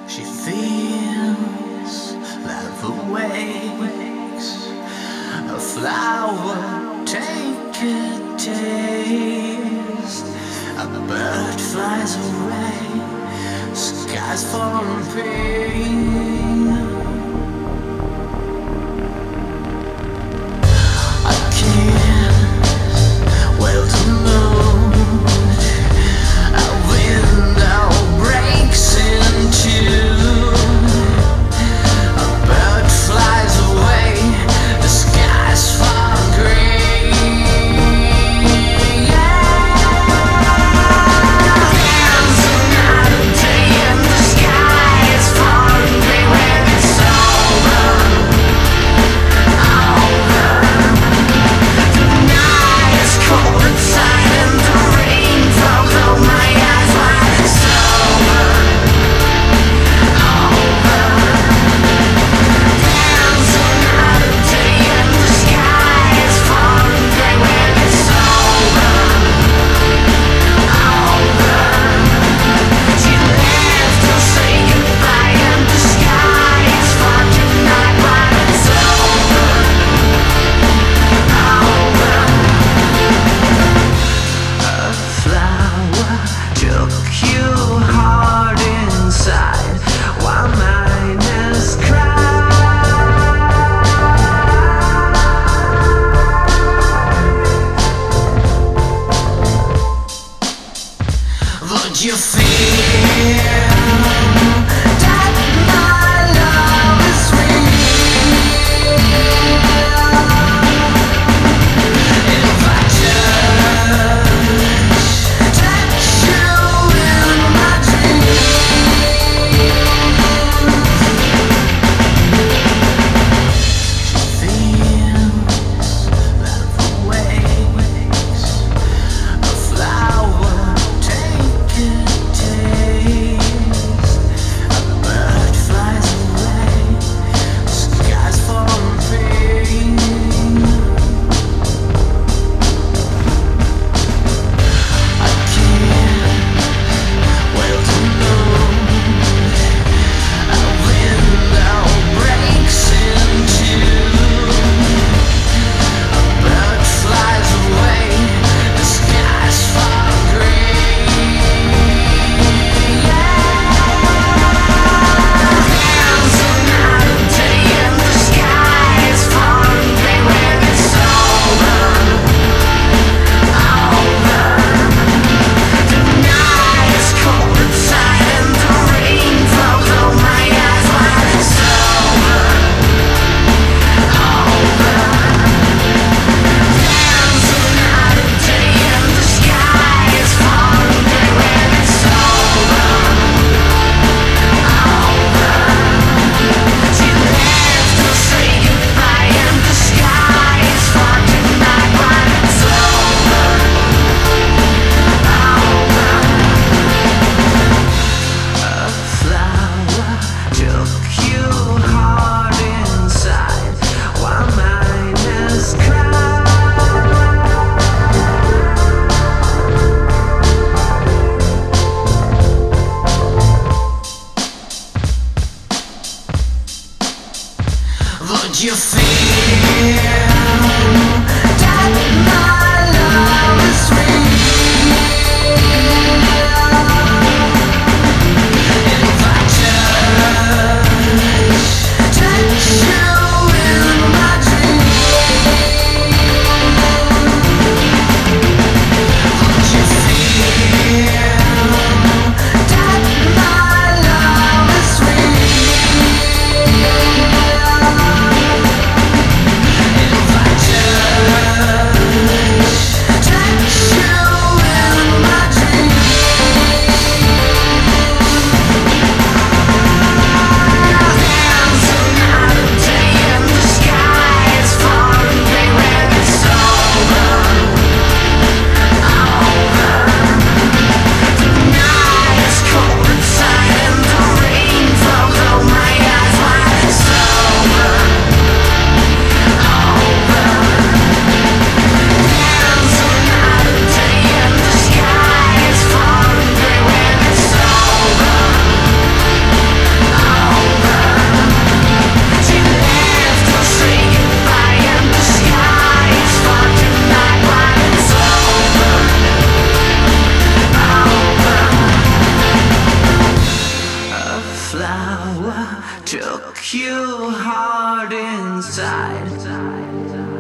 She feels love awakes. A flower, take a taste. A bird flies away. Skies fall in pain. A kiss, well to moon. A window breaks in two. A bird flies away. The skies fall grey. Dancing night and day in the sky is falling grey when it's over. The night is cold inside and the rain falls on my eyes while it's over. Dancing night and day in the sky is falling grey when it's over. She left to say goodbye and the sky is falling tonight while it's over. A flower took you hard inside while mine has cried. Would you feel that my love is real? If I touch you in my dreams. She feels love awakes. A flower, take a taste. A bird flies away. Skies fall in pain. I can't well to know. A window breaks in two. A bird flies away. The skies fall grey. Dancing night and day in the sky is falling grey when it's over. The night is cold inside and the rain falls on my eyes while it's over. Dancing night and day in the sky is falling grey when it's over. She left to say goodbye and the sky is falling tonight while it's over. A flower took you hard inside while mine has cried. Would you feel that my love is real? If I touch you in my dreams. Would you feel that my love is real? If I touch took you hard inside.